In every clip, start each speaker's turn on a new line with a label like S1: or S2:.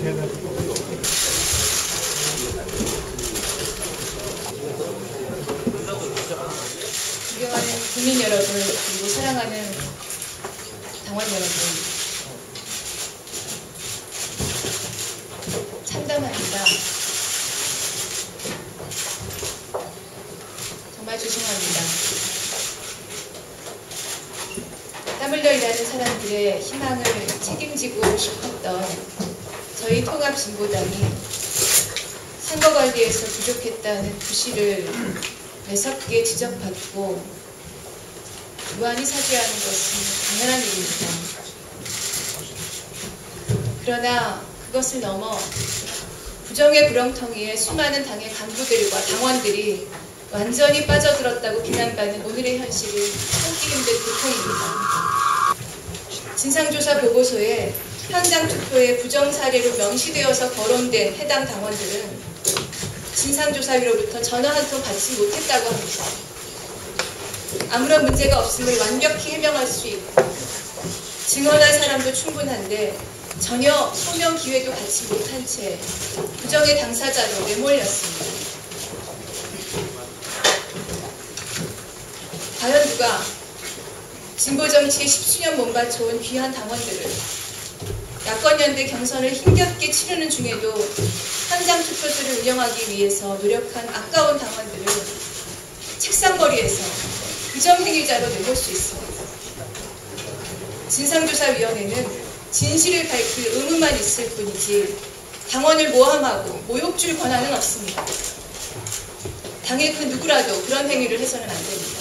S1: 존경하는 국민 여러분, 그리고 사랑하는 당원 여러분, 참담합니다. 정말 죄송합니다. 땀 흘려 일하는 사람들의 희망을 책임지고 싶었던 저희 통합진보당이 선거관리에서 부족했다는 부실을 매섭게 지적받고 무한히 사죄하는 것은 당연한 일입니다. 그러나 그것을 넘어 부정의 구렁텅이에 수많은 당의 간부들과 당원들이 완전히 빠져들었다고 비난받는 오늘의 현실은 참기 힘든 고통입니다. 진상조사 보고서에 현장 투표의 부정 사례로 명시되어서 거론된 해당 당원들은 진상조사위로부터 전화 한 통 받지 못했다고 합니다. 아무런 문제가 없음을 완벽히 해명할 수 있고 증언할 사람도 충분한데 전혀 소명 기회도 갖지 못한 채 부정의 당사자로 내몰렸습니다. 과연 누가 진보정치에 10수년 몸바쳐온 귀한 당원들을 야권연대 경선을 힘겹게 치르는 중에도 현장 투표소를 운영하기 위해서 노력한 아까운 당원들을 책상머리에서 부정행위자로 내몰 수 있습니다. 진상조사위원회는 진실을 밝힐 의무만 있을 뿐이지 당원을 모함하고 모욕 줄 권한은 없습니다. 당의 그 누구라도 그런 행위를 해서는 안 됩니다.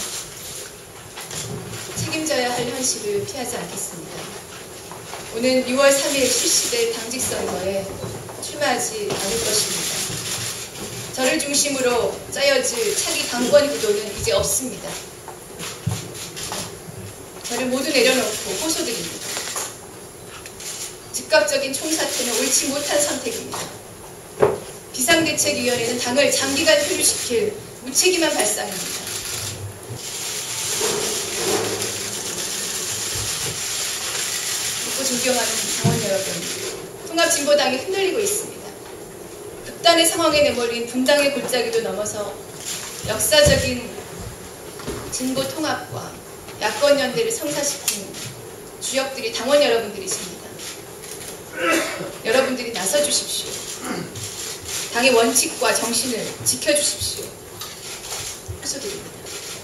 S1: 책임져야 할 현실을 피하지 않겠습니다. 오는 6월 3일 실시될 당직선거에 출마하지 않을 것입니다. 저를 중심으로 짜여질 차기 당권 구도는 이제 없습니다. 저를 모두 내려놓고 호소드립니다. 즉각적인 총사퇴는 옳지 못한 선택입니다. 비상대책위원회는 당을 장기간 표류시킬 무책임한 발상입니다. 존경하는 당원 여러분, 통합진보당이 흔들리고 있습니다. 극단의 상황에 내몰린 분당의 골짜기도 넘어서 역사적인 진보 통합과 야권 연대를 성사시킨 주역들이 당원 여러분들이십니다. 여러분들이 나서주십시오. 당의 원칙과 정신을 지켜주십시오. 호소드립니다.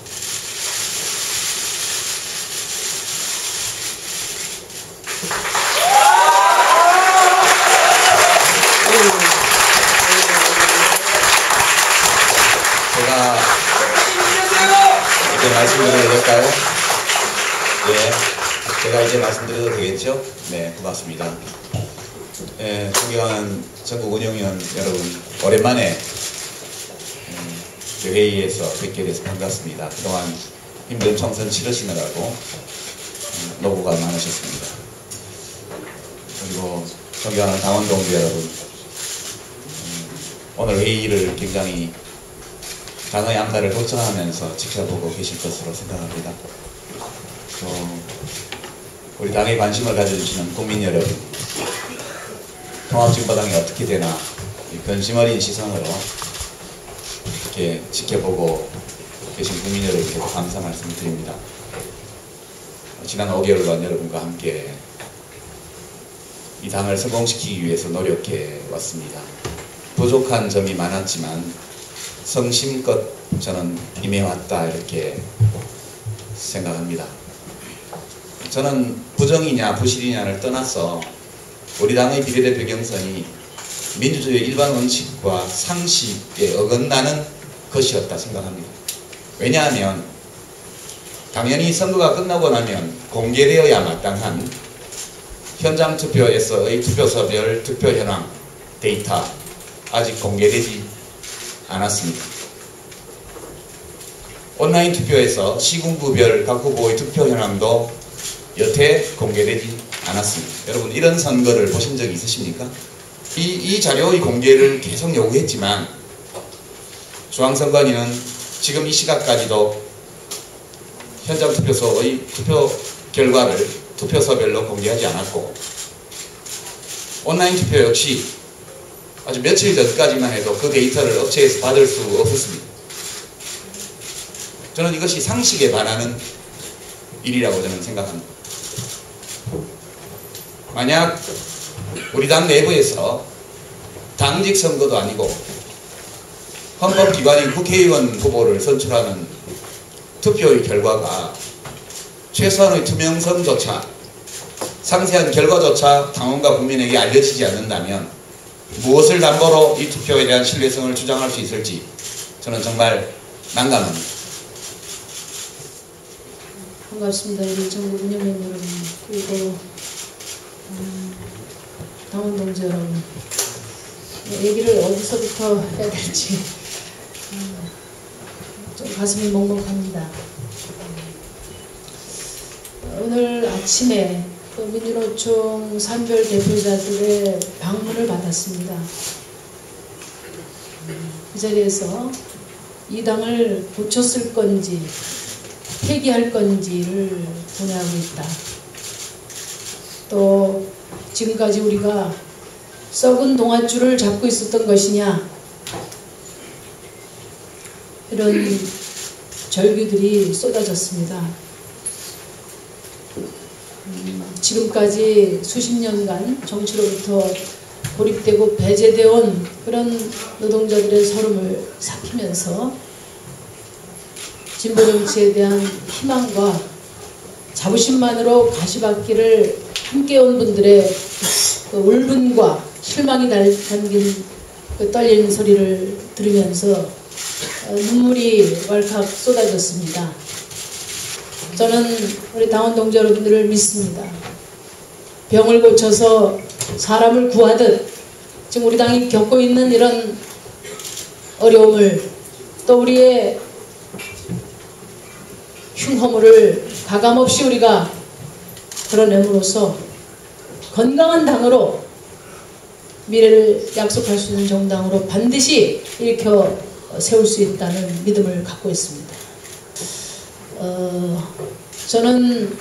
S2: 이제 말씀드려도 될까요? 네, 제가 이제 말씀드려도 되겠죠? 네, 고맙습니다. 네, 존경하는 전국 운영위원 여러분, 오랜만에 회의에서 뵙게 돼서 반갑습니다. 그동안 힘든 총선 치르시느라고 노고가 많으셨습니다. 그리고 존경하는 당원 동지 여러분, 오늘 회의를 굉장히 당의 양날을 걱정하면서 지켜보고 계실 것으로 생각합니다. 또 우리 당에 관심을 가져주시는 국민 여러분, 통합진보당이 어떻게 되나 근심 어린 시선으로 이렇게 지켜보고 계신 국민 여러분께 감사 말씀드립니다. 지난 5개월간 여러분과 함께 이 당을 성공시키기 위해서 노력해 왔습니다. 부족한 점이 많았지만 성심껏 저는 임해왔다 이렇게 생각합니다. 저는 부정이냐 부실이냐를 떠나서 우리 당의 비례대표 경선이 민주주의의 일반 원칙과 상식에 어긋나는 것이었다 생각합니다. 왜냐하면 당연히 선거가 끝나고 나면 공개되어야 마땅한 현장 투표에서의 투표소별 투표 현황 데이터 아직 공개되지 않았습니다. 온라인 투표에서 시군구별 각 후보의 투표 현황도 여태 공개되지 않았습니다. 여러분 이런 선거를 보신 적이 있으십니까? 이 자료의 공개를 계속 요구했지만 중앙선관위는 지금 이 시각까지도 현장 투표소의 투표 결과를 투표소별로 공개하지 않았고 온라인 투표 역시 아주 며칠 전까지만 해도 그 데이터를 업체에서 받을 수 없었습니다. 저는 이것이 상식에 반하는 일이라고 저는 생각합니다. 만약 우리 당 내부에서 당직 선거도 아니고 헌법기관인 국회의원 후보를 선출하는 투표의 결과가 최소한의 투명성조차 상세한 결과조차 당원과 국민에게 알려지지 않는다면 무엇을 담보로 이 투표에 대한 신뢰성을 주장할 수 있을지 저는 정말 난감합니다.
S3: 반갑습니다. 우리 전국 운영위원 여러분, 그리고 당원 동지 여러분. 얘기를 어디서부터 해야 될지 좀 가슴이 먹먹합니다. 오늘 아침에 민주노총 산별 대표자들의 방문을 받았습니다. 그 자리에서 이 당을 고쳤을 건지 폐기할 건지를 논의하고 있다. 또 지금까지 우리가 썩은 동아줄을 잡고 있었던 것이냐, 이런 절규들이 쏟아졌습니다. 지금까지 수십 년간 정치로부터 고립되고 배제되어 온 그런 노동자들의 서름을 삭히면서 진보 정치에 대한 희망과 자부심만으로 가시밭길을 함께온 분들의 그 울분과 실망이 담긴 그 떨리는 소리를 들으면서 눈물이 왈칵 쏟아졌습니다. 저는 우리 당원 동지 여러분들을 믿습니다. 병을 고쳐서 사람을 구하듯 지금 우리 당이 겪고 있는 이런 어려움을, 또 우리의 흉허물을 가감없이 우리가 드러냄으로써 건강한 당으로, 미래를 약속할 수 있는 정당으로 반드시 일으켜 세울 수 있다는 믿음을 갖고 있습니다. 저는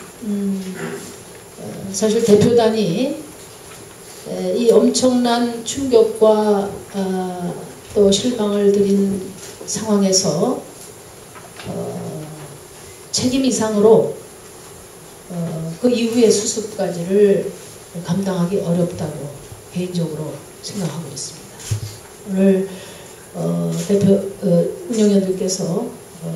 S3: 사실 대표단이 이 엄청난 충격과 또 실망을 드린 상황에서 책임 이상으로 그 이후의 수습까지를 감당하기 어렵다고 개인적으로 생각하고 있습니다. 오늘 대표 운영위원들께서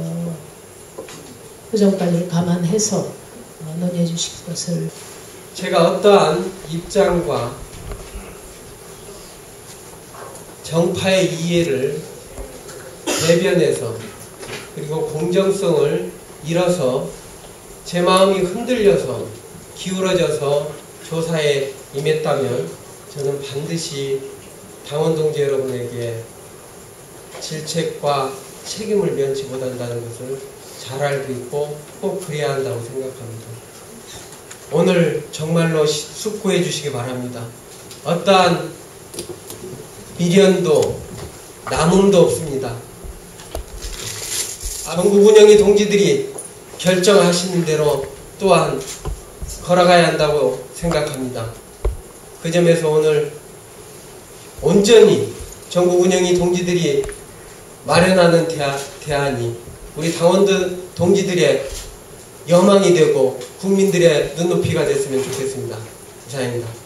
S3: 그 점까지를 감안해서 논의해 주실 것을.
S4: 제가 어떠한 입장과 정파의 이해를 대변해서 그리고 공정성을 잃어서 제 마음이 흔들려서 기울어져서 조사에 임했다면 저는 반드시 당원 동지 여러분에게 질책과 책임을 면치 못한다는 것을 잘 알고 있고 꼭 그래야 한다고 생각합니다. 오늘 정말로 숙고해 주시기 바랍니다. 어떠한 미련도 남음도 없습니다. 전국 운영위 동지들이 결정하시는 대로 또한 걸어가야 한다고 생각합니다. 그 점에서 오늘 온전히 전국 운영위 동지들이 마련하는 대안이 우리 당원들 동지들의 여망이 되고 국민들의 눈높이가 됐으면 좋겠습니다. 이상입니다.